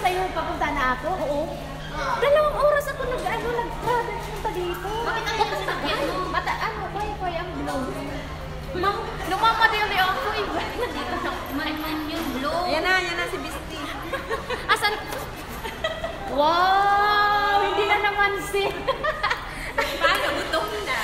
sa'yo, papunta na ako? Oo. 2 oras ako nag-travel punta dito. Bakit ang yung sinakyan mo? Kaya ang blow. Lumamadali ako, iba. Nandito na. Man yung blow. Yan na si Bisti. Asan? Wow! Hindi na naman si... Paano? Gutom na.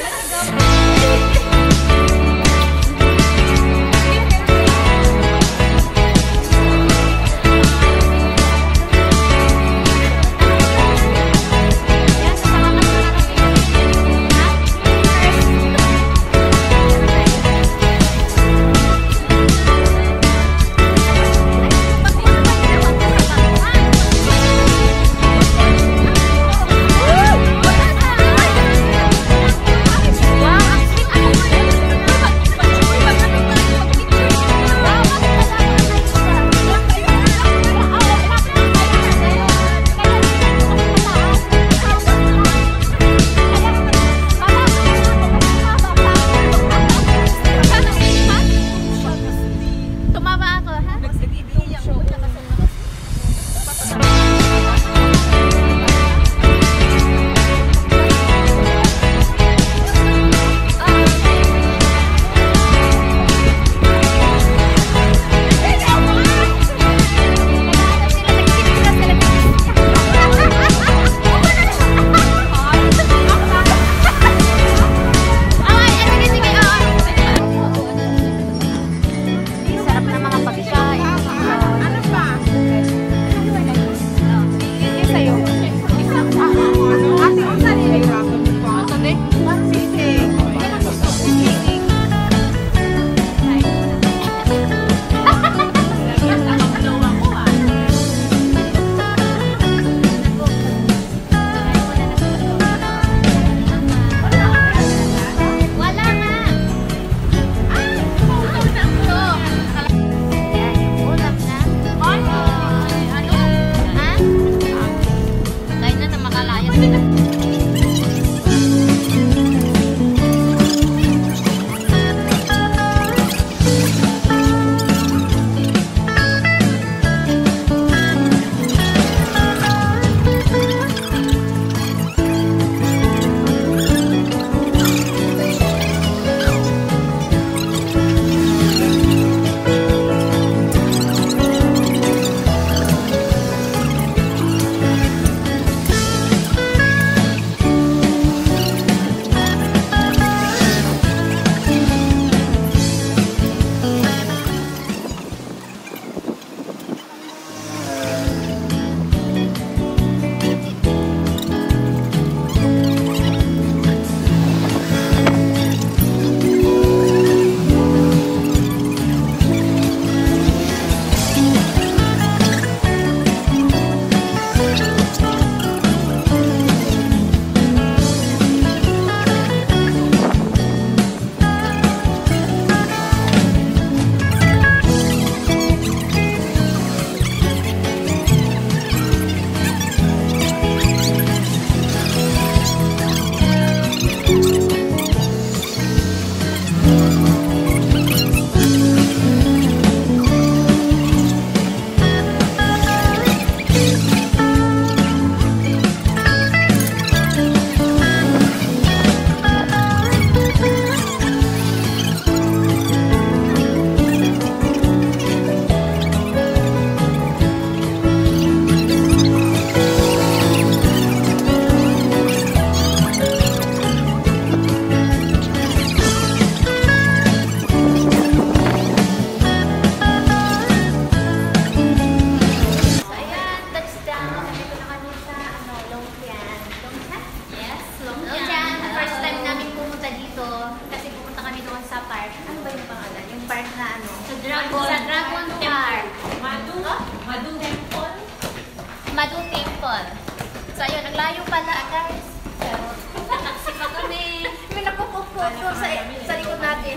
Madu Temple. So ayun, ang layo pala guys. Pero nataksi pa kami. May nakukupo sa likod natin.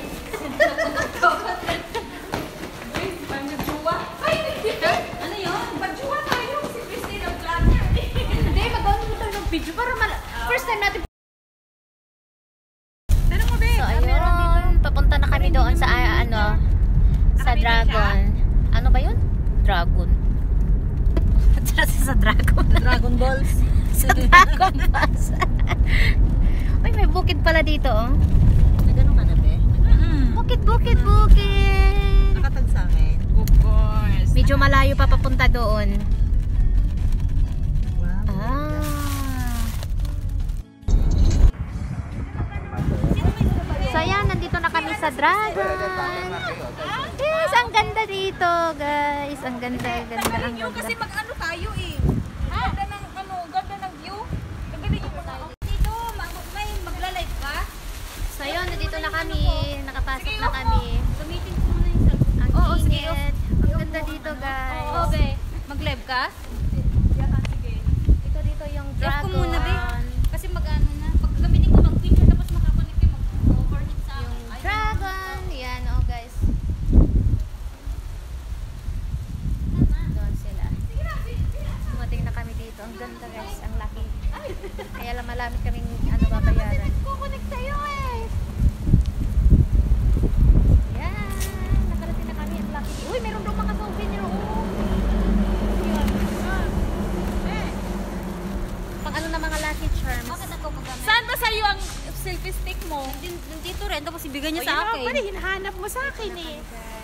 Pagjuwa? Ay, ano yun? Pagjuwa tayo. Si Christine ang vlog niya. Hindi, magawa mo tayo ng video para first time natin. So ayun, papunta na kami doon sa sa Dragon. Ano ba yun? Dragon. sa Dragon. Dragon Balls. Sa Dragon Balls. Uy, may bukid pala dito, oh. Nagano ka na, be? Bukid, bukid, bukid. Nakatag sa akin. Of course. Medyo malayo pa papunta doon. Wow. So ayan, nandito na kami sa Dragon. Yes, ang ganda dito, guys. Ang ganda, ganda, ang Yung kasi ganda. mag-ano tayo eh. Ganda ng ganda ng view. Ganda yung mga dito, may magla-live ka? So ayun, nandito na kami. Nakapasok na kami. Gamitin ko muna yung cellphone. Ang Oo, sige. init. Ang ganda dito, guys. Oo, be. Mag-live ka? Sige. Dito yung Live ko Dragon. muna, be. Kasi mag-ano na. Pag gamitin ko mag-picture tapos makakonect kayo mag-overheat sa Yung akin. Dragon. Yan, oh guys. Doon sila. Dumating na kami dito. Ang ganda, guys. Ang laki. Kaya lang malami kaming babayaran. Kukunik sa'yo eh. Yan. Nakarating na kami. Ang laki. Uy, meron daw mga souvenir. Oh. Pang ano na mga lucky charms. Bakit ako magamit? Saan ba sa'yo ang selfie stick mo? Nandito rin. Tapos ibigay niya sa akin. Pwede hinahanap mo sa akin eh.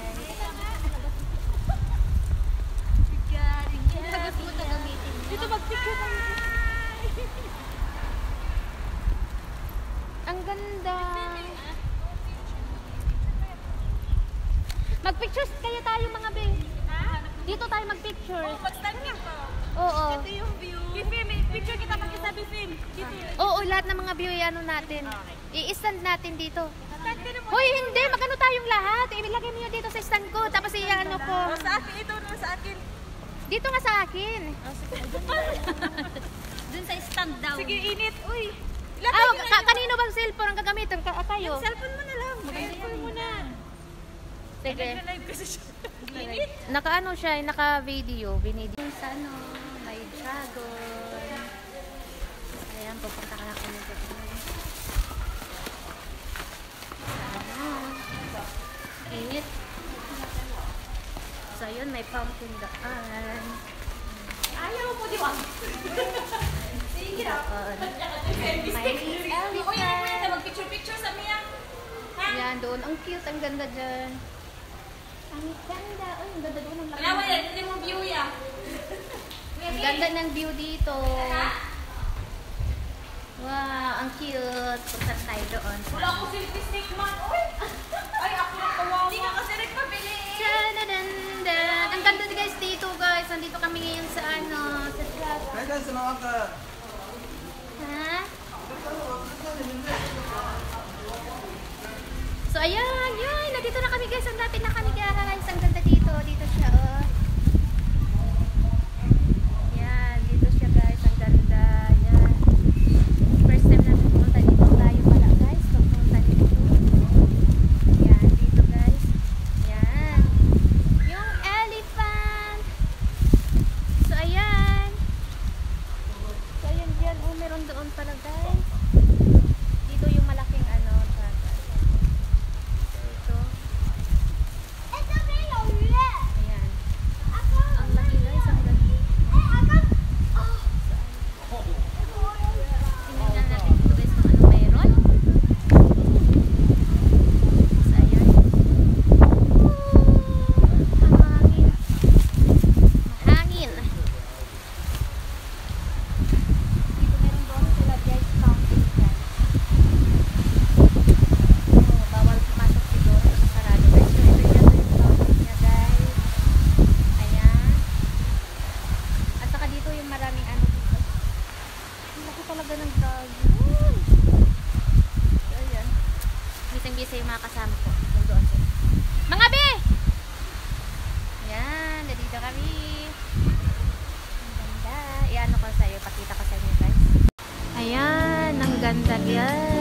Tagas mo ito gamitin. Dito mag-picture tayo. Ang ganda. Mag-pictures kaya tayo mga be. Dito tayo mag-picture. Mag-stand ka pa. Oo. Ito yung view. Picture kita mag-isabi film. Dito. Oo, lahat ng mga view ano natin. I-stand natin dito. Stand ka naman. Hoy, hindi. Magano tayong lahat. Ilagay mo yun dito sa stand ko. Tapos i-ano ko. Sa akin, ito naman sa akin. Dito nga sa akin. Dun sa stand daw. Sige, init. Uy. Kanino bang cellphone ang gagamitin? Kayo? Cellphone mo na lang. Cellphone mo na. Sige. Live kasi siya. Init. Naka-ano siya, naka-video. Binidyo. Sa ano, may dragon. Ayan, pupunta ka na kami dito. Init. So, yun, may pumpkin daan. Ayaw mo, di ba? Sige na. May elephant. Mag-picture sa miya. Yan, doon. Ang cute, ang ganda dyan. Ang ganda. Uy, ang ganda doon. Ang laki. Kaya mo yan, hindi mo view yan. Ang ganda ng view dito. Wow, ang cute. Punta tayo doon. Wala ko selfie stick man. Uy! Ay, ako na kawawa. Hindi ka kasi nagpabili. Tadadanda. Ang ganda guys dito guys. Nandito kami ngayon sa ano, sa Dragon. Ha? So ayan, yun. Nandito na kami guys. Ang lapit na kami guys. Ang ganda dito. Dito siya oh. Yan, dito siya guys. Ang ganda. Yan. First time na pumunta dito. Tayo pala guys. Pumunta dito. Yan, dito guys. Yan. Yung elephant. So ayan. So ayan dyan. Oh, meron doon pala guys. Dito yung malaking ano. Dito. Ayan. Ang laki guys. Ang ganda. Tingnan natin dito guys kung ano meron. So ayan. Ang hangin. Mahangin. Dito meron doon sila guys. Fountain dyan. Oh, bawal pumasok siguro sa sarado guys. So ito dyan yung fountain niya guys. Ayan. At saka dito yung maraming ano dito. Ang laki talaga ng dragon. So ayan. Bising-bisa yung mga kasama ko. Nandoon sila. Mga be! Ayan. Nandito kami. Ang ganda. Iano ko sa'yo. Pakita ko sa inyo guys. Ayan. Ang ganda guys.